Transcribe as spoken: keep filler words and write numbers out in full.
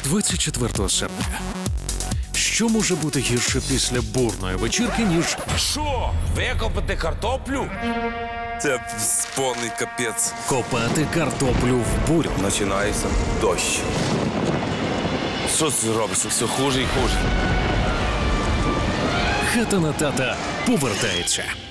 двадцять четвертого серпня. Що може бути гірше після бурної вечірки, ніж Що? Викопати картоплю? Це повний капець. копати картоплю в бурю? Починається дощ. Що це робиться? Все хуже і хуже. Хата на тата повертається.